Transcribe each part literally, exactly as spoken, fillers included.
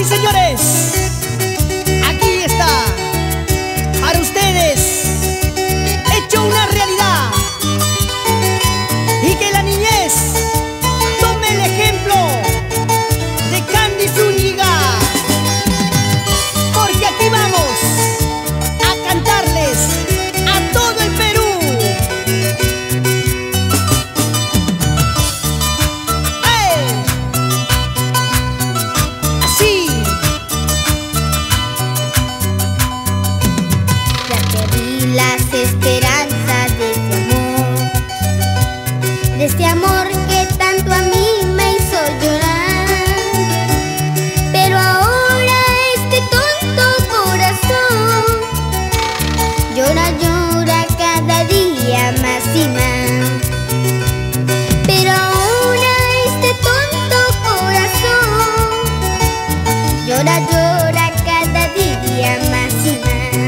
señores, aquí está, para ustedes, hecho una realidad. Y que la niñez tome el ejemplo de Candy Zúñiga, porque aquí vamos a cantarles a todo el Perú. ¡Hey! Así. Ya perdí las esperanzas de este amor, de este amor que tanto a mí me hizo llorar. Pero ahora este tonto corazón llora, llora cada día más y más. Pero ahora este tonto corazón llora, llora cada día más y más.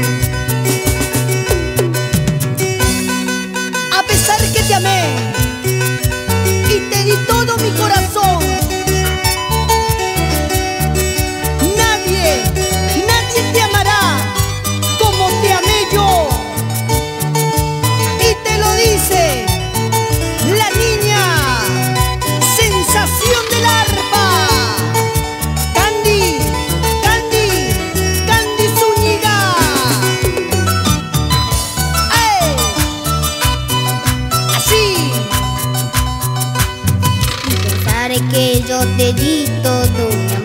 A pesar que te amé y te di todo mi corazón, nadie, nadie te amará como te amé yo. Y te lo dice la niña sensación del arpa, Candy, Candy, Candy Zúñiga. ¡Ey! Así. Y pensar que yo te di todo mi